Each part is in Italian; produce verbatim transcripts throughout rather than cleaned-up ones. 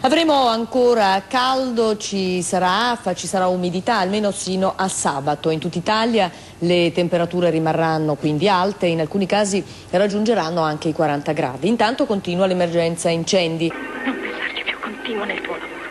Avremo ancora caldo, ci sarà affa, ci sarà umidità, almeno sino a sabato. In tutta Italia le temperature rimarranno quindi alte e in alcuni casi raggiungeranno anche i quaranta gradi. Intanto continua l'emergenza incendi. Non pensarci più, continua nel tuo lavoro.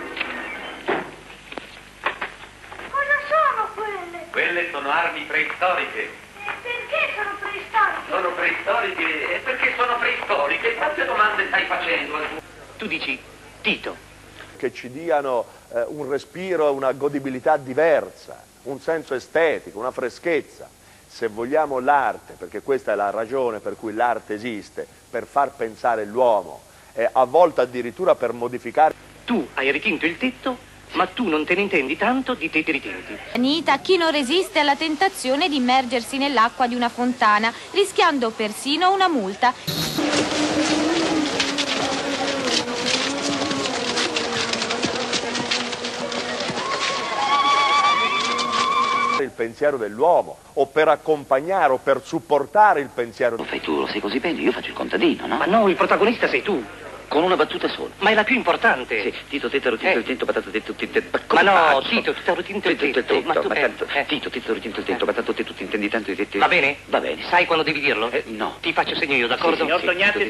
Cosa sono quelle? Quelle sono armi preistoriche. E perché sono preistoriche? Sono preistoriche e perché sono preistoriche? Quante domande stai facendo? Tu dici Tito. Che ci diano eh, un respiro, una godibilità diversa, un senso estetico, una freschezza. Se vogliamo l'arte, perché questa è la ragione per cui l'arte esiste, per far pensare l'uomo, e a volte addirittura per modificare. Tu hai ritinto il tetto, ma tu non te ne intendi tanto di tetti ritinti. Anita, chi non resiste alla tentazione di immergersi nell'acqua di una fontana, rischiando persino una multa. Il pensiero dell'uomo, o per accompagnare o per supportare il pensiero. Lo fai tu, lo sai così bene, io faccio il contadino, no? Ma no, il protagonista sei tu. Con una battuta sola. Ma è la più importante. Sì, Tito, tetto, rotinto, Eh. il tinto, patata, tetto, tinto, Ma no, faccio? Tito, Tito, rotinto il Tetto, tetto. tetto, Ma tu- ma tanto- eh. Tito, tetto, rotinto, il tetto, patata, tetto, tu intendi tanto di tetti. Va bene? Va bene. Sai quando devi dirlo? Eh, no. Ti faccio segno io, d'accordo? Sì, signor Sì. Tognati.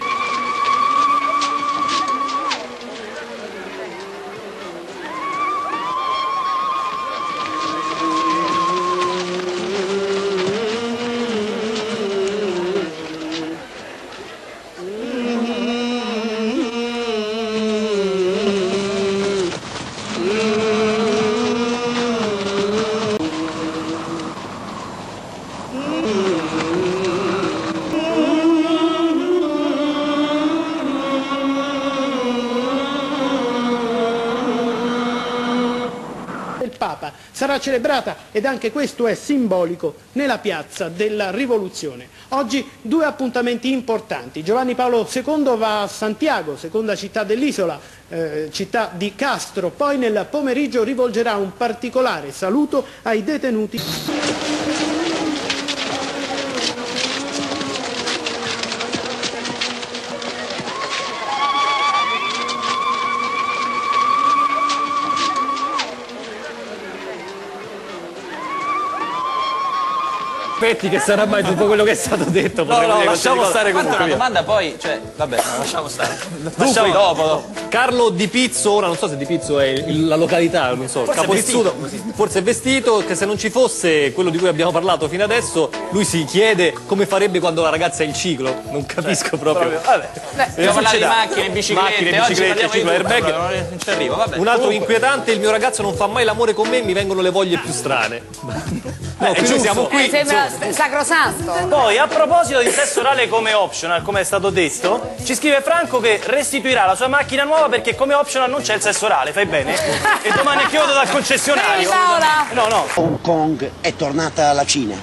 del Papa sarà celebrata, ed anche questo è simbolico, nella piazza della Rivoluzione. Oggi due appuntamenti importanti. Giovanni Paolo secondo va a Santiago, seconda città dell'isola, eh, città di Castro, poi nel pomeriggio rivolgerà un particolare saluto ai detenuti. Aspetti che sarà mai dopo quello che è stato detto. No, no, lasciamo stare questa comunque. Una domanda poi, cè, vabbè, no, lasciamo stare. Lasciamo Dunque, dopo. Carlo Di Pizzo, ora non so se Di Pizzo è il- la località, non so, Forse è Caporizzuto, forse è vestito, che se non ci fosse quello di cui abbiamo parlato fino adesso, lui si chiede come farebbe quando la ragazza è il ciclo. Non capisco proprio. Proprio, vabbè. Dobbiamo parlare di macchine, biciclette, Macchine, oggi biciclette, parliamo di ciclo, tutto, airbag. allora, non ci arrivo, vabbè. Un altro Comunque, inquietante, il mio ragazzo non fa mai l'amore con me, mi vengono le voglie più strane. No, è qui giusto. siamo qui. Mi sembra insomma. sacrosanto. Poi, a proposito di sesso orale come optional, come è stato detto, ci scrive Franco che restituirà la sua macchina nuova perché come optional non c'è il sesso orale, fai bene? E domani chiodo dal concessionario. Vedi, Paola? No, no. Hong Kong è tornata alla Cina.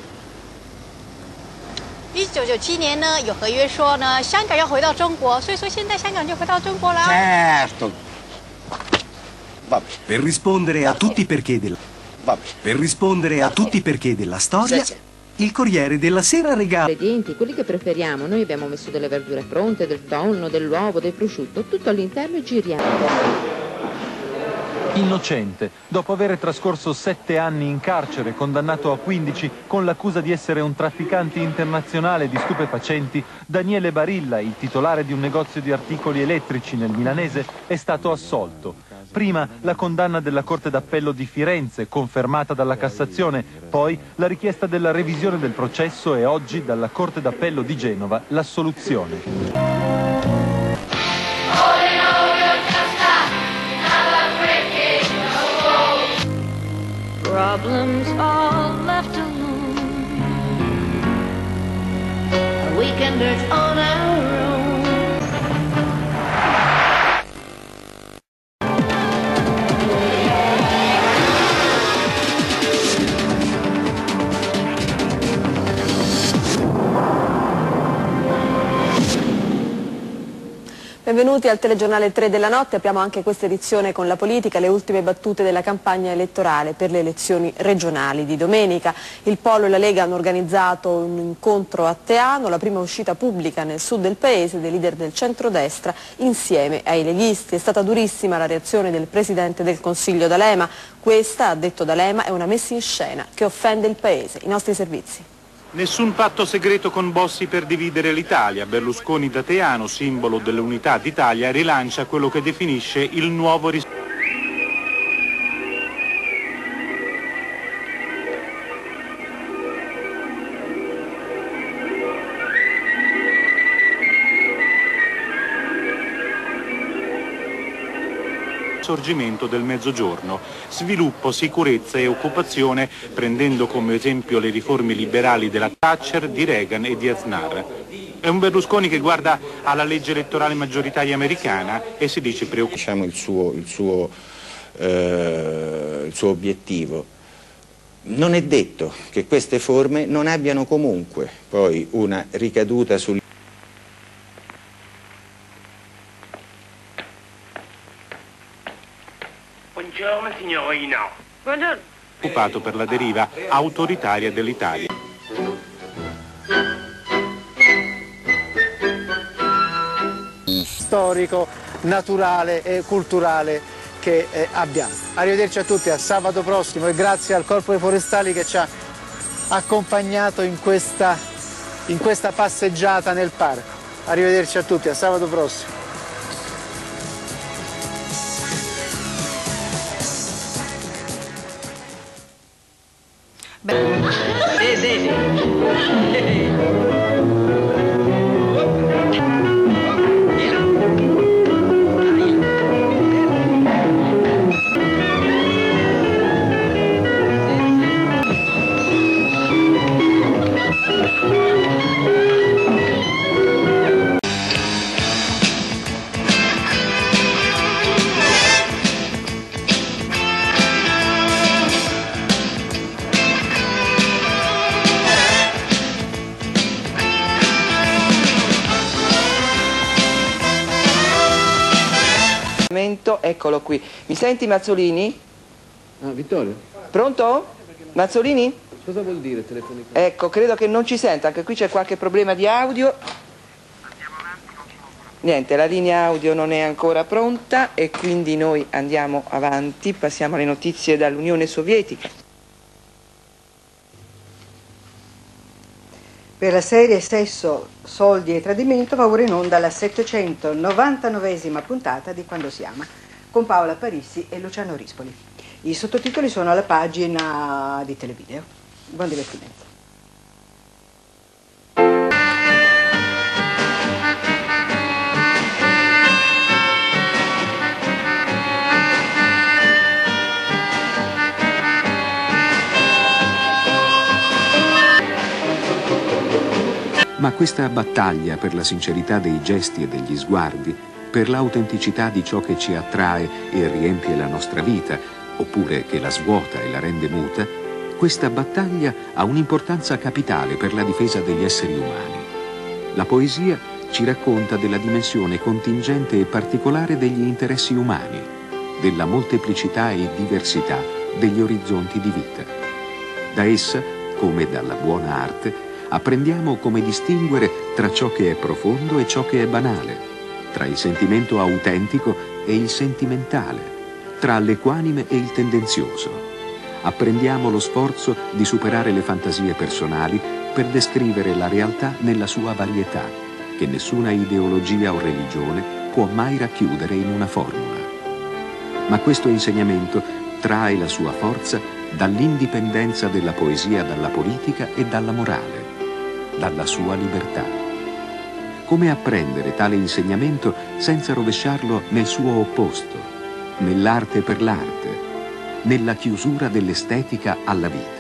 一九九七年呢，有合约说呢，香港要回到中国，所以说现在香港就回到中国啦。 Certo. Vabbè. Per rispondere a tutti i perché della... Vabbè. Per rispondere a tutti i perché della storia, Sì, sì. il Corriere della Sera regala... Ingredienti, quelli che preferiamo. Noi abbiamo messo delle verdure pronte, del tonno, dell'uovo, del prosciutto, tutto all'interno e giriamo. Innocente, dopo aver trascorso sette anni in carcere, condannato a quindici con l'accusa di essere un trafficante internazionale di stupefacenti, Daniele Barilla, il titolare di un negozio di articoli elettrici nel milanese, è stato assolto. Prima la condanna della Corte d'Appello di Firenze, confermata dalla Cassazione, poi la richiesta della revisione del processo e oggi dalla Corte d'Appello di Genova l'assoluzione. Problems all left alone. Weekenders on our own. Per Benvenuti al telegiornale tre della notte, apriamo anche questa edizione con la politica, le ultime battute della campagna elettorale per le elezioni regionali di domenica. Il Polo e la Lega hanno organizzato un incontro a Teano, la prima uscita pubblica nel sud del paese dei leader del centrodestra insieme ai leghisti. È stata durissima la reazione del Presidente del Consiglio D'Alema, questa, ha detto D'Alema, è una messa in scena che offende il paese. I nostri servizi. Nessun patto segreto con Bossi per dividere l'Italia. Berlusconi da Teano, simbolo dell'unità d'Italia, rilancia quello che definisce il nuovo rispetto. Sorgimento del Mezzogiorno, sviluppo, sicurezza e occupazione, prendendo come esempio le riforme liberali della Thatcher, di Reagan e di Aznar. È un Berlusconi che guarda alla legge elettorale maggioritaria americana e si dice preoccupato. Diciamo il suo, il suo, eh, il suo obiettivo. Non è detto che queste forme non abbiano comunque poi una ricaduta sul... Buongiorno signorino. Buongiorno. Occupato per la deriva autoritaria dell'Italia. Storico, naturale e culturale che eh, abbiamo. Arrivederci a tutti, a sabato prossimo e grazie al Corpo dei Forestali che ci ha accompagnato in questa, in questa passeggiata nel parco. Arrivederci a tutti, a sabato prossimo. Sì, sì, sì. Eccolo qui. Mi senti Mazzolini? Ah, Vittorio. Pronto? Mazzolini? Cosa vuol dire telefonica? Ecco, credo che non ci senta, anche qui c'è qualche problema di audio. Niente, la linea audio non è ancora pronta e quindi noi andiamo avanti, passiamo alle notizie dall'Unione Sovietica. Per la serie Sesso, Soldi e Tradimento va ora in onda la settecentonovantanovesima puntata di Quando si ama, con Paola Parissi e Luciano Rispoli. I sottotitoli sono alla pagina di Televideo. Buon divertimento. Ma questa battaglia per la sincerità dei gesti e degli sguardi, per l'autenticità di ciò che ci attrae e riempie la nostra vita, oppure che la svuota e la rende muta, questa battaglia ha un'importanza capitale per la difesa degli esseri umani. La poesia ci racconta della dimensione contingente e particolare degli interessi umani, della molteplicità e diversità degli orizzonti di vita. Da essa, come dalla buona arte, apprendiamo come distinguere tra ciò che è profondo e ciò che è banale, tra il sentimento autentico e il sentimentale, tra l'equanime e il tendenzioso. Apprendiamo lo sforzo di superare le fantasie personali per descrivere la realtà nella sua varietà, che nessuna ideologia o religione può mai racchiudere in una formula. Ma questo insegnamento trae la sua forza dall'indipendenza della poesia dalla politica e dalla morale, dalla sua libertà. Come apprendere tale insegnamento senza rovesciarlo nel suo opposto, nell'arte per l'arte, nella chiusura dell'estetica alla vita?